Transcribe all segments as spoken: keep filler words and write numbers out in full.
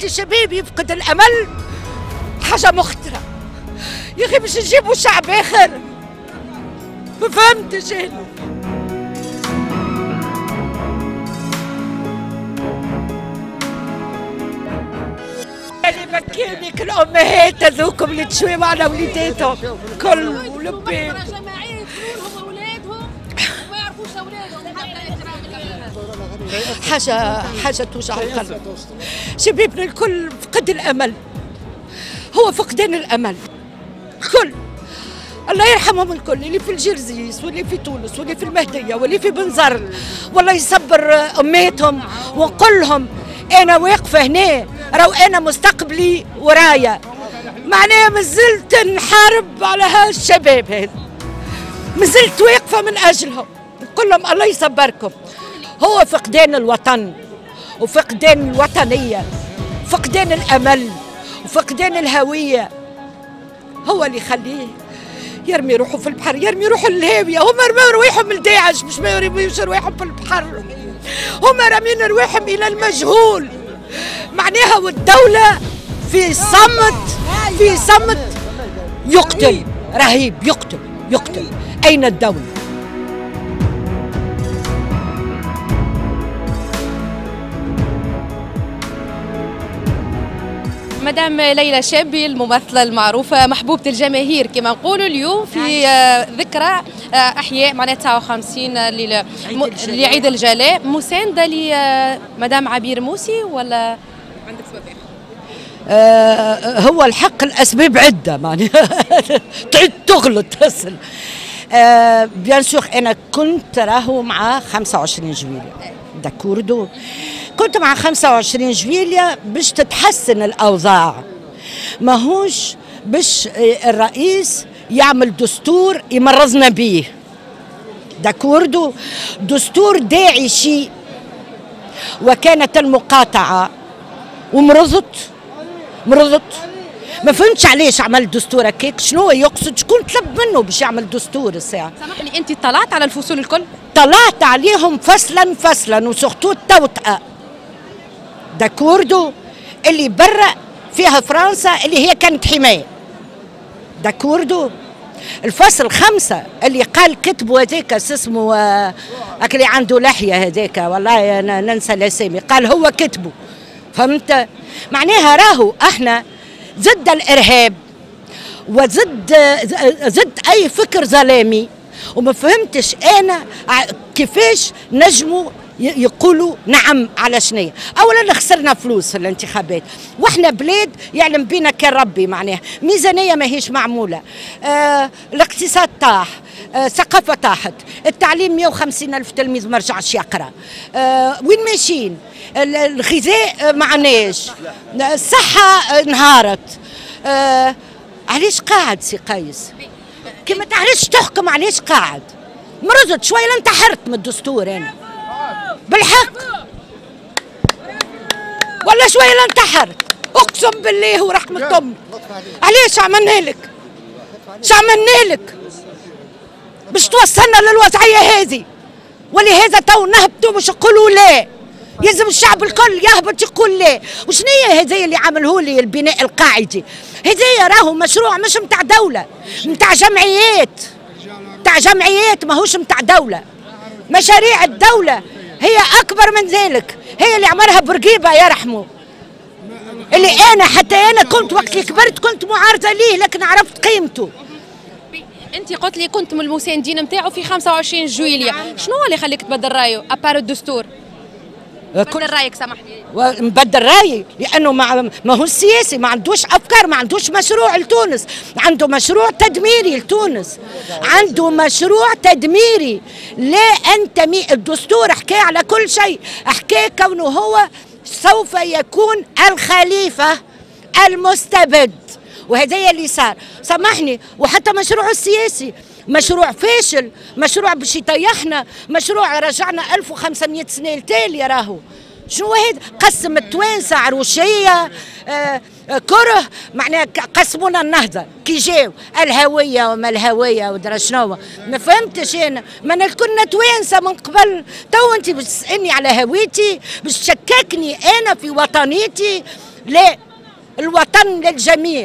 وقت الشباب يفقد الامل حاجه مخطره. يا اخي باش نجيبوا شعب اخر، ما فهمتش انا. اللي بكينك الامهات هذوكم اللي تشوي معنا وليداتهم كل ولبيت حاجة حاجة توجع القلب. شبابنا الكل فقد الأمل، هو فقدان الأمل كل. الله يرحمهم الكل، اللي في الجرزيس واللي في تونس واللي في المهدية واللي في بنزر، والله يصبر أماتهم. ونقول لهم أنا واقفة هنا، راهو أنا مستقبلي ورايا، معناها مازلت نحارب على هالشباب هذا، مازلت واقفة من أجلهم. نقول لهم الله يصبركم. هو فقدان الوطن وفقدان الوطنية، فقدان الأمل وفقدان الهوية هو اللي يخليه يرمي روحه في البحر، يرمي روحه للهاوية. هما رموا رواحهم لداعش، مش ما يرميوش رواحهم في البحر، هما رامين رواحهم إلى المجهول. معناها والدولة في صمت، في صمت يقتل رهيب، يقتل يقتل. أين الدولة؟ مدام ليلى شابي الممثلة المعروفة محبوبة الجماهير كما نقولوا، اليوم في ذكرى أحياء معناها تسعة وخمسين لعيد الجلاء، مساندة لمدام عبير موسي ولا عندك سبب آخر؟ آه هو الحق الأسباب عدة، معناها تعيد تغلط تصل. آه بيان سور أنا كنت راهو مع خمسة وعشرين جويلية داكوردو، كنت مع خمسة وعشرين جويلية باش تتحسن الأوضاع، ماهوش باش الرئيس يعمل دستور يمرضنا بيه. داكوردو دستور داعشي، وكانت المقاطعة ومرضت مرضت. ما فهمتش علاش عمل دستور هكاك، شنو يقصد، شكون طلب منه باش يعمل دستور الساعة؟ سامحني، انت اطلعت على الفصول الكل؟ طلعت عليهم فصلا فصلا، وسورتو التوطئة داكوردو اللي برا فيها فرنسا اللي هي كانت حماية. داكوردو الفصل خمسة اللي قال كتبوا هذاك اسمه هاك اللي عنده لحية هذاك، والله أنا ننسى الأسامي، قال هو كتبه. فهمت؟ معناها راهو احنا ضد الإرهاب وضد ضد أي فكر ظلامي، وما فهمتش أنا كيفاش نجموا يقولوا نعم على شنية. أولا خسرنا فلوس في الانتخابات، وإحنا بلاد يعلم بينا كان ربي، معناها ميزانية ماهيش معمولة، آه الاقتصاد طاح، آه الثقافة طاحت، التعليم مئة وخمسين ألف تلميذ ما رجعش يقرأ، آه وين ماشيين؟ الغذاء معناش، الصحة انهارت. آه علاش قاعد سي قيس؟ كي ما تعرفش تحكم علاش قاعد؟ مرضت شوية انتحرت من الدستور أنا بالحق، ولا شوية انتحرت أقسم بالله ورحمة أمي. علاش عملنا لك؟ شو عملنا لك؟ باش توصلنا للوضعية هذه، ولهذا تو نهبطوا باش نقولوا لا، يلزم الشعب الكل يهبط يقول لا. وشنية هذايا اللي عملوه لي البناء القاعدي؟ هذايا راهو مشروع مش متاع دولة، متاع جمعيات، متاع جمعيات ماهوش متاع دولة. مشاريع الدولة هي أكبر من ذلك، هي اللي عملها بورقيبة يرحمه، اللي أنا حتى أنا كنت وقت اللي كبرت كنت معارضة ليه، لكن عرفت قيمته. أنت قلت لي كنت من المساندين نتاعو في خمسة وعشرين جويلية، شنو اللي خليك تبدل رايو أبار الدستور؟ بدل رايك سامحني. نبدل رايي لانه ما ما هو السياسي ما عندوش افكار، ما عندوش مشروع لتونس، عنده مشروع تدميري لتونس، عنده مشروع تدميري لا انتمي. الدستور حكى على كل شيء، حكى كونه هو سوف يكون الخليفه المستبد، وهذا اللي صار. سامحني، وحتى مشروعه السياسي مشروع فاشل، مشروع باش يطيحنا، مشروع رجعنا ألف وخمسمئة سنه لتالي. راهو شنو هذا؟ قسم التوانسه عروشيه، آه كره، معناها قسمونا النهضه كي جاو الهويه وما الهويه ودرا شنو. ما فهمتش انا، ما انا كنا توانسه من قبل، تو انت باش تسالني على هويتي، باش تشككني انا في وطنيتي. لا، الوطن للجميع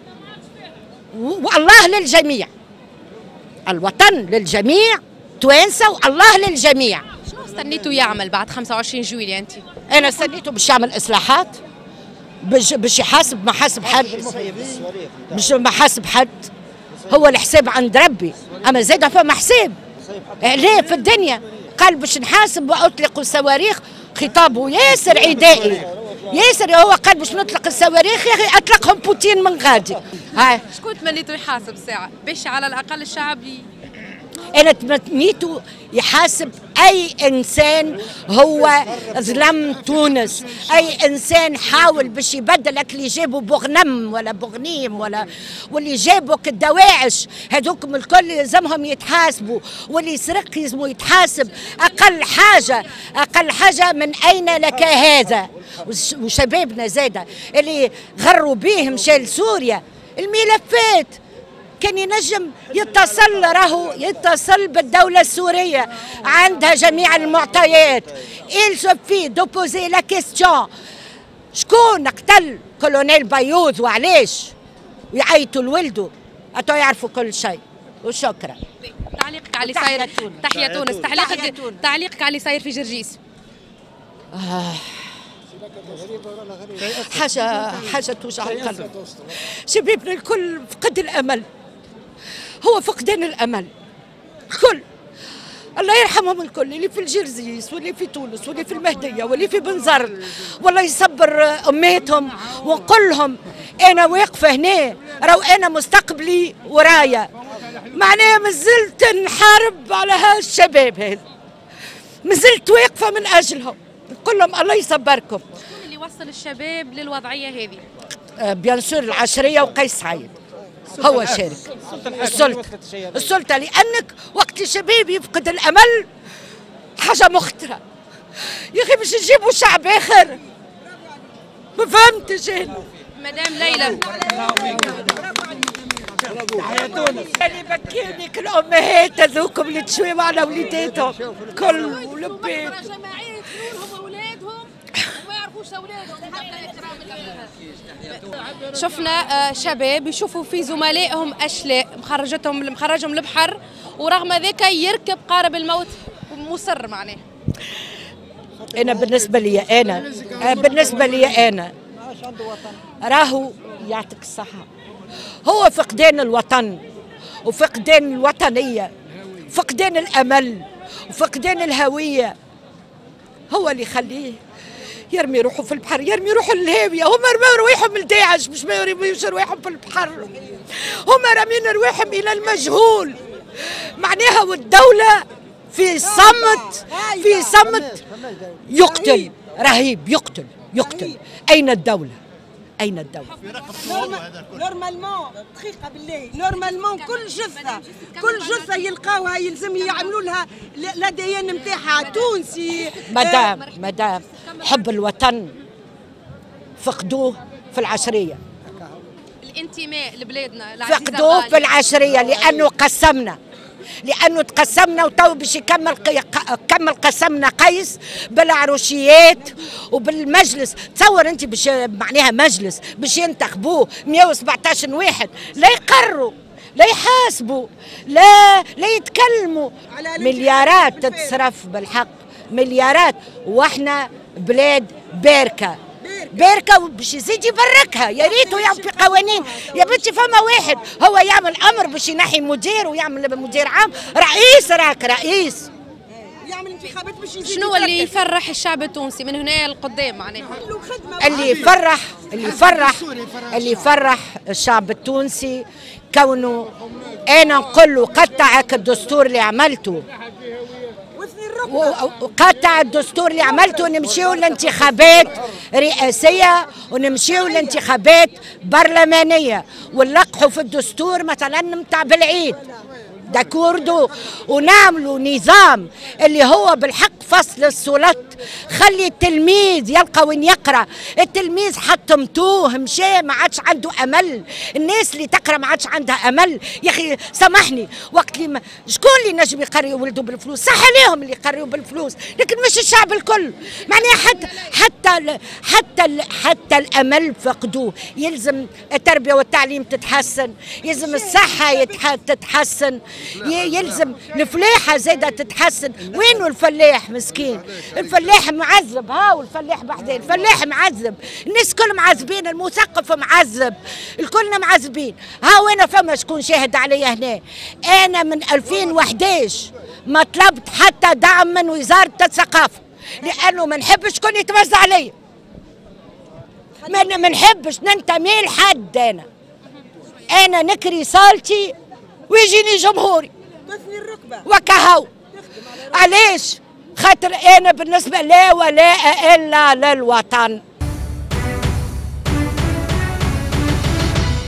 والله للجميع. الوطن للجميع توانسه والله للجميع. شنو استنيتوا يعمل بعد خمسة وعشرين جويلية انت؟ انا استنيته باش يعمل اصلاحات، باش باش يحاسب محاسب حد، باش محاسب حد. هو الحساب عند ربي، اما زاد فما حساب. ليه في الدنيا قال باش نحاسب واطلق الصواريخ، خطابه ياسر عدائي ياسر. هو قال باش نطلق الصواريخ، يا اخي اطلقهم بوتين من غادي. هاي شكون تمنيتوا يحاسب ساعة باش على الاقل الشعب ي... انا تمنيته يحاسب اي انسان هو ظلم تونس، اي انسان حاول باش يبدلك، اللي جابوا بوغنم ولا بوغنيم ولا واللي جابوا كالدواعش، هذوكم الكل يلزمهم يتحاسبوا، واللي سرق يلزموا يتحاسب. اقل حاجه اقل حاجه من اين لك هذا؟ وشبابنا زاده اللي غروا بيه مشى لسوريا، الملفات كان ينجم يتصل، راهو يتصل بالدولة السورية، عندها جميع المعطيات. il suffit de poser la question شكون قتل كولونيل بيوض وعلاش، ويعيطوا لولده أتوا يعرفوا كل شيء. وشكرا. تعليقك على اللي صاير، تحية تونس، تعليقك تعليقك على اللي صاير في جرجيس. آه. حاجة حاجة توجع القلب. شبابنا الكل فقد الأمل، هو فقدان الأمل. كل الله يرحمهم الكل، اللي في الجرزيس واللي في تونس واللي في المهدية واللي في بنزرت، والله يصبر أماتهم. ونقول لهم أنا واقفة هنا، راهو أنا مستقبلي ورايا، معناها مازلت نحارب على هالشباب هذا، مازلت واقفة من أجلهم. نقول لهم الله يصبركم. شكون اللي وصل الشباب للوضعية هذه؟ آه بيان سور العشرية وقيس سعيد هو شارك. السلطة السلطة لأنك وقت الشباب يفقد الأمل حاجة مخطرة. يا أخي باش نجيبوا شعب آخر، ما فهمتش أنا. مدام ليلى اللي بكينك الأمهات هذوكم اللي تشوي معنا وليداتهم كل ولبيت شفنا شباب يشوفوا في زملائهم اشلاء مخرجتهم مخرجهم البحر، ورغم ذلك يركب قارب الموت مصر. معناه انا بالنسبه لي انا بالنسبه لي انا راهو يعطيك الصحه، هو فقدان الوطن وفقدان الوطنيه، فقدان الامل وفقدان الهويه هو اللي يخليه يرمي روحه في البحر، يرمي روحه للهاوية. هما رموا رواحهم لداعش، مش ما يرميوش رواحهم في البحر، هما رامين رواحهم إلى المجهول. معناها والدولة في صمت، في صمت يقتل، رهيب، يقتل يقتل. أين الدولة؟ أين الدولة؟ نورمالمون دقيقة بالله، نورمالمون كل جثة كل جثة يلقاوها يلزم يعملوا لها الأدي إن نتاعها تونسي. مدام مدام حب الوطن فقدوه في العشرية، الانتماء لبلادنا فقدوه في العشرية لأنه قسمنا، لأنه تقسمنا وتو باش يكمل كمل قسمنا قيس بالعروشيات وبالمجلس. تصور أنت باش معناها مجلس باش ينتخبوه مئة وسبعطاش واحد، لا يقروا لا يحاسبوا لا لا يتكلموا. مليارات تتصرف بالحق، مليارات، واحنا بلاد باركه باركه باش يزيد يبركها. يا ريتو يعمل في قوانين. يا بنتي فما واحد هو يعمل امر باش ينحي مدير ويعمل مدير عام، رئيس راك رئيس يعمل انتخابات باش يزيد. شنو اللي يفرح الشعب التونسي من هنا للقدام؟ معناها اللي يفرح اللي يفرح اللي يفرح الشعب التونسي كونه انا نقول له قطعك الدستور اللي عملته، وقطع الدستور اللي عملته، ونمشيو لانتخابات رئاسية ونمشيو لانتخابات برلمانية، ونلقحوا في الدستور مثلا متاع بالعيد داكوردو، ونعملوا نظام اللي هو بالحق فصل السلط. خلي التلميذ يلقى وين يقرا. التلميذ حطمتوه مشى ما عادش عنده امل. الناس اللي تقرا ما عادش عندها امل. يا اخي سامحني، وقت اللي شكون اللي نجم يقري ولده بالفلوس؟ صح عليهم اللي يقريوا بالفلوس، لكن مش الشعب الكل. معناها حتى حتى ال حتى ال حتى الامل فقدوه. يلزم التربيه والتعليم تتحسن، يلزم الصحه تتحسن، يلزم الفلاحه زاده تتحسن. وينو الفلاح مسكين؟ الفلاح معذب، ها والفلاح بعدين الفلاح معذب، الناس كل معذبين، المثقف معذب، الكلنا معذبين. ها وين فما شكون شاهد عليا هنا؟ انا من ألفين وإحداش ما طلبت حتى دعم من وزاره الثقافه، لانه ما نحبش شكون يتوزع عليا، ما نحبش ننتمي لحد. انا انا نكري صالتي ويجيني جمهوري وكهو. علاش؟ خاطر انا بالنسبه لا ولاء الا للوطن.